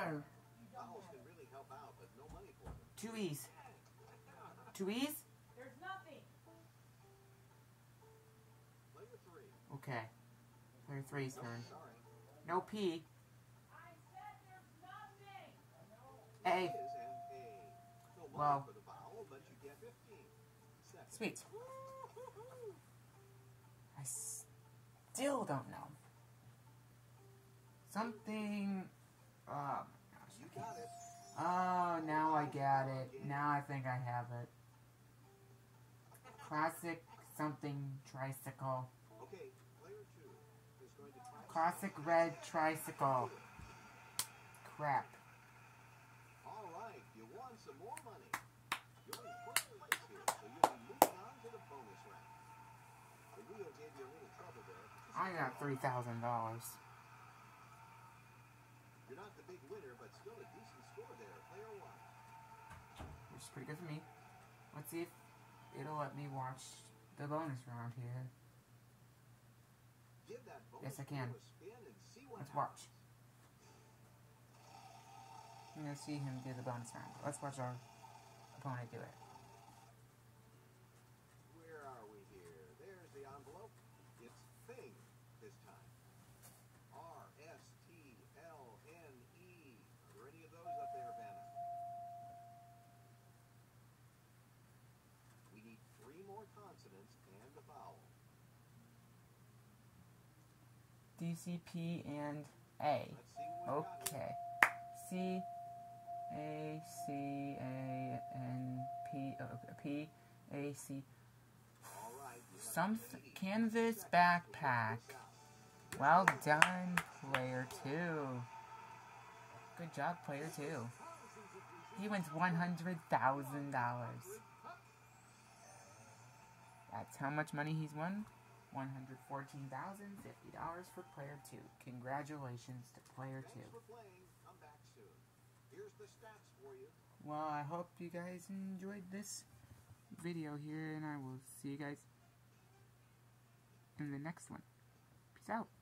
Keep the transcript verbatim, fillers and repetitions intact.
go. Two E's. Two E's? There's nothing. Okay. Player three's turn. No P. I said there's nothing. A. Well. Sweet. I still don't know. Something. Oh, gosh. Oh, now I got it. Now I think I have it. Classic something tricycle. Classic red tricycle. Crap. Alright, you won some more money. You're in first place here, so you'll be moving on to the bonus round. The wheel gave you a little trouble there. I got three thousand dollars. You're not the big winner, but still a decent score there, player one. Which is pretty good for me. Let's see if it'll let me watch the bonus round here. Give that bonus Yes, I can. a spin and see what Let's happens. watch. I'm gonna see him do the bonus round. Let's watch our opponent do it. Where are we here? There's the envelope. It's thing this time. R S T L N E. Are there any of those up there, Vanna? We need three more consonants and a vowel. D, C, P, and A. Let's see what we got here. Okay. C, A, C, A, N, P, uh, P, A, C. All right, you have Some eighty canvas seconds to backpack. work this out. Well done, player two. Good job, player two. He wins one hundred thousand dollars. That's how much money he's won. one hundred fourteen thousand fifty dollars for player two. Congratulations to player two. Thanks for playing. Come back soon. Here's the stats for you. Well, I hope you guys enjoyed this video here, and I will see you guys in the next one. Peace out.